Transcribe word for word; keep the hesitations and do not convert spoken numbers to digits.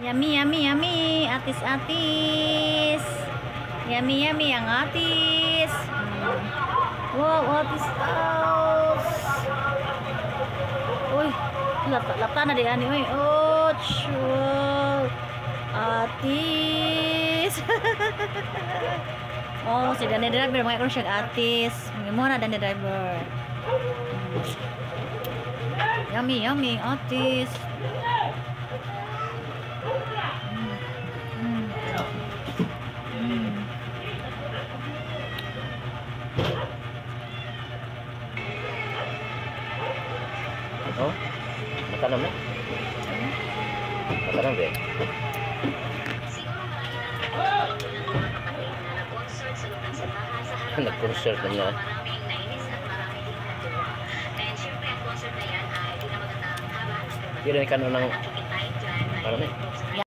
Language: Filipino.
Yummy, yummy, yummy. Atis-atis. Yummy, yummy yang atis. Hmm. Wow, atis aus. Uy, lata-lata na di ani. Uy, oh, wow. Atis. Oh, si Dani driver mga siya atis. Muna Dani driver. Hmm. Yummy, yummy, atis. Hmm. Hmm. Oh, matanam na? Matanam ba? Nag-concert na niya. Yun ang kanon ng parang eh.